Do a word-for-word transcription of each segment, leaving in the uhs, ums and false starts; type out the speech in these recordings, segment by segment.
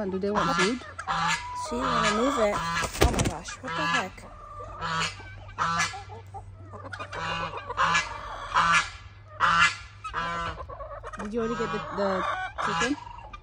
And do they want food? See, when I move it. Oh my gosh, what the heck? Did you already get the, the chicken?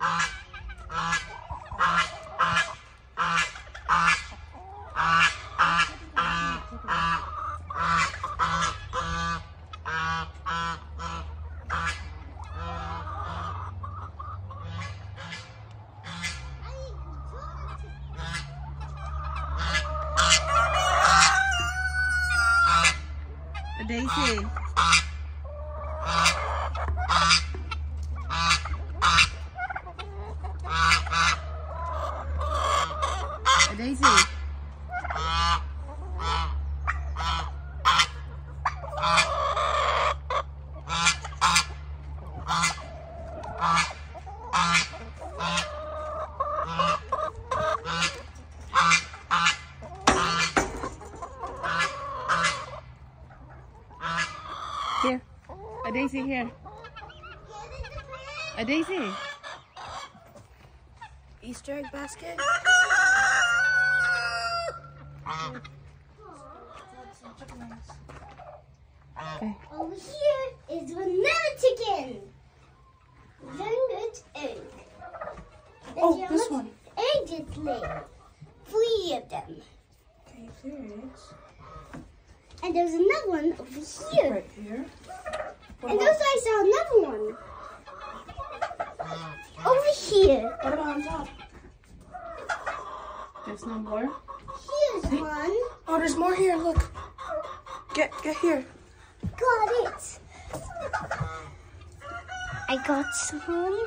Daisy. Daisy. Here, a Daisy here. A Daisy. Easter egg basket. Okay. Over here is another chicken. Very good egg. Oh, this one. Egg just laid. Three of them. Okay, there it is. And there's another one over here. Right here. What And about, also I saw another one. Over here. what about on top? There's no more. Here's one. Oh, there's more here. Look. Get get here. Got it. I got some.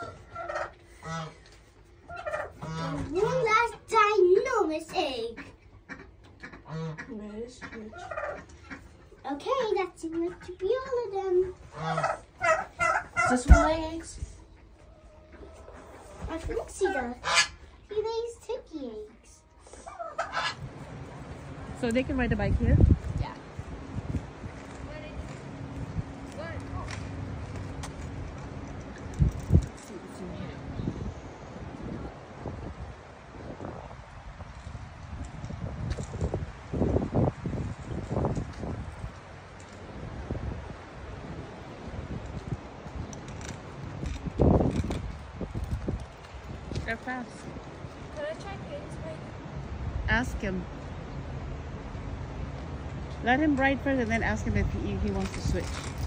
And one last ginormous egg. That is huge. Okay, that's going to be all of them. Is this one lay eggs? I think she does. He lays turkey eggs. So they can ride the bike here? Yeah. They're fast. Can I try Peyton's bike? Ask him. Let him ride first and then ask him if he, if he wants to switch.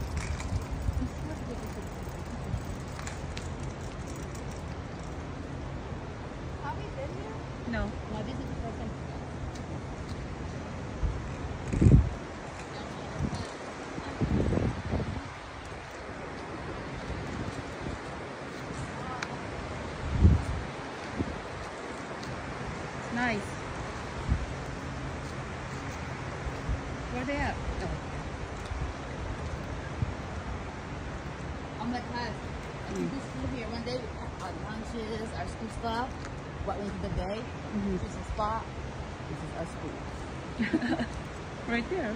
Have we been here? No. No, this is the first time. Nice. Where they at? Oh. I'm like, hi. I do school here one day, our lunches, our school stuff. What went to the day? Mm-hmm. This is a spot. This is our school. Right there.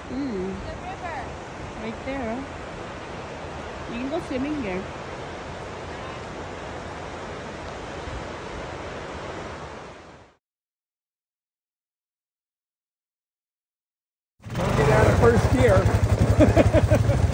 Mm. The river. Right there. Huh? You can go swimming here. Don't get out of first gear.